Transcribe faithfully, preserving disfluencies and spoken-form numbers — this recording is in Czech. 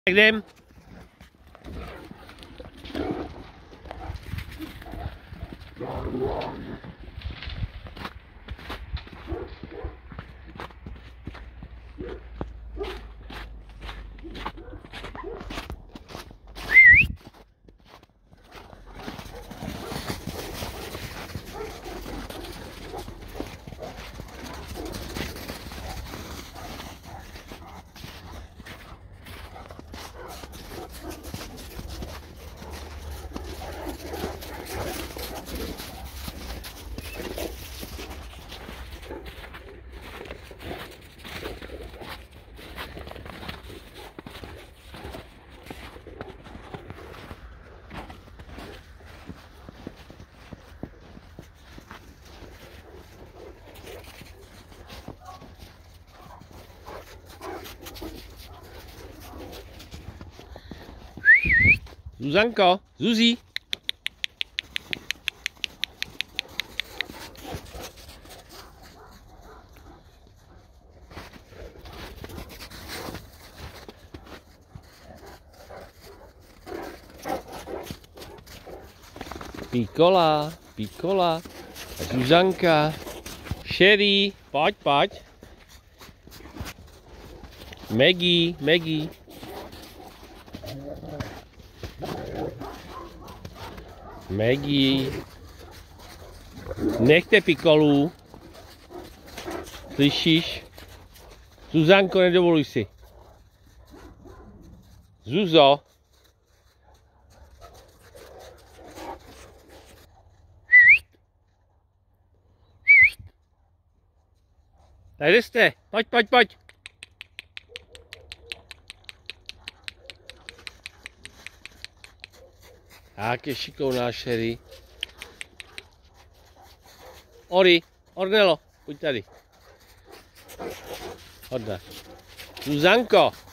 Tak jdem. Zuzanko, Zuzi. Pikola, Pikola, Zuzanka, Sherry, pojď, pojď. Maggie, Maggie. Maggie. Nechte Pikolu. Slyšíš? Zuzanko, nedovoluj si. Zuzo. Tady jste. Pojď, pojď, pojď. Tak je šikovná Sherry. Ori, Ornelo, pojď tady. Hodně. Zuzanko.